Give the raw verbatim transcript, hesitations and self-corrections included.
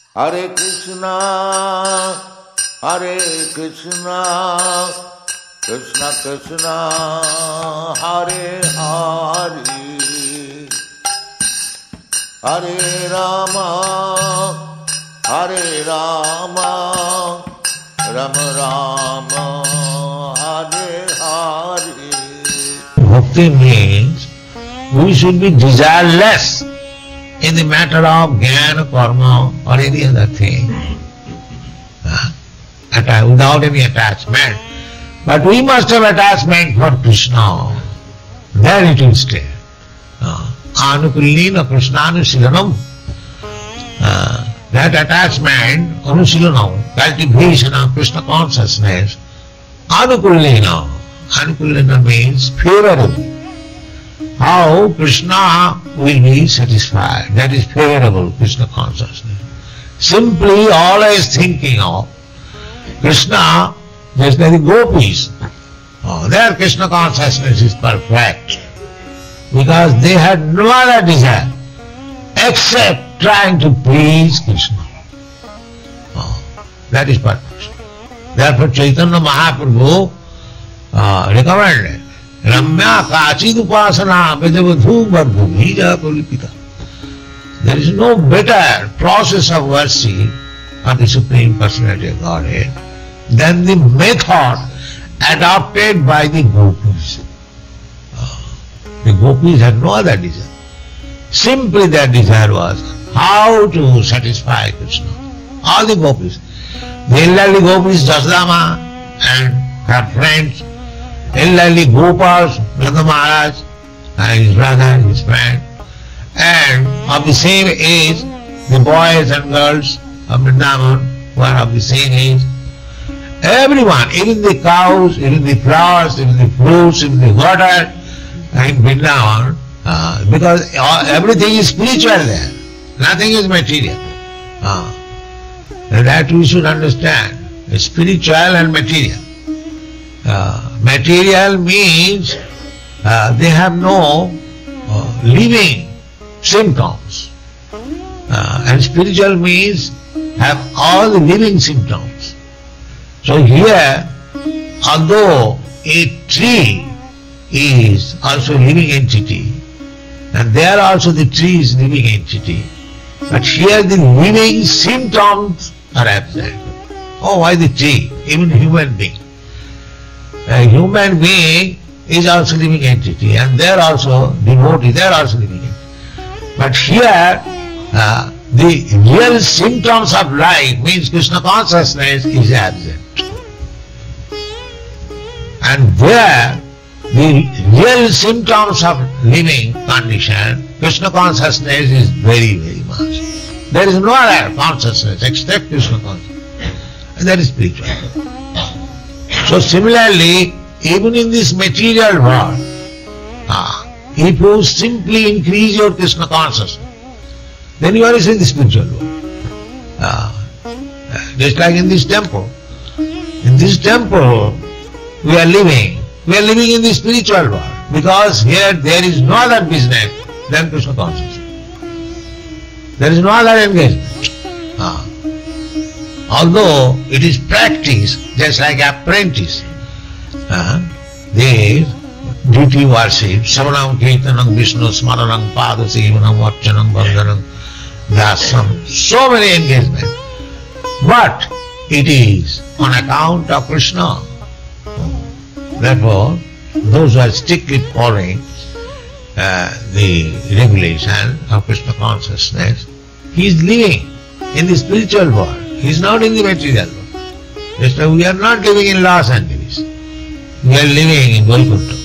Hare Krishna, Hare Krishna, Krishna Krishna, Hare Hare, Hare Rama, Hare Rama, Rama Rama, Hare Hare. Bhakti means we should be desireless in the matter of jnana, karma or any other thing, uh, without any attachment. But we must have attachment for Krishna. There it will stay. Anukullina Krishnanushilanam. That attachment, Anusilanam, cultivation of Krishna consciousness, Anukullina. Anukullina means favorable. How Krishna will be satisfied. That is favorable, Krishna consciousness. Simply always thinking of Krishna, just like the gopis. Oh, their Krishna consciousness is perfect. Because they had no other desire except trying to please Krishna. Oh, that is perfection. Therefore Chaitanya Mahaprabhu uh, recommended Ramya Kachid Upasana Vedavadhu Bhardhu Bhija Pulipita. There is no better process of worship of the Supreme Personality of Godhead than the method adopted by the gopis. The gopis had no other desire. Simply their desire was how to satisfy Krishna. All the gopis. The elderly gopis, Jasdama and her friends, elderly Gopals, Nanda Maharaj and his brother, his friend, and of the same age, the boys and girls of Vrindavan who are of the same age. Everyone, even the cows, even the flowers, even the fruits, even the water in Vrindavan, uh, because everything is spiritual there, nothing is material. Uh, and that we should understand, spiritual and material. Uh, material means uh, they have no uh, living symptoms, uh, and spiritual means have all the living symptoms. So here, although a tree is also a living entity, and there also the tree is living entity, but here the living symptoms are absent. Oh, why the tree? Even human being. A human being is also living entity, and they are also devotee, they are also living entity. But here, uh, the real symptoms of life means Krishna consciousness is absent. And there, the real symptoms of living condition, Krishna consciousness is very, very much. There is no other consciousness except Krishna consciousness. And that is spiritual. So similarly, even in this material world, ah, if you simply increase your Krishna consciousness, then you are in the spiritual world. Ah, just like in this temple. In this temple, we are living. We are living in the spiritual world because here there is no other business than Krishna consciousness. There is no other engagement. Ah. Although it is practiced just like apprentice. Uh, they duty worship, Savanam Kirtanam Vishnu Smaranam Padasevanam Varchanam Bandhanam Vyasam, so many engagements. But it is on account of Krishna. Therefore, those who are strictly following uh, the regulation of Krishna consciousness, he is living in the spiritual world. He is not in the material world. Just like we are not living in Los Angeles. We are living in Vaikuntha.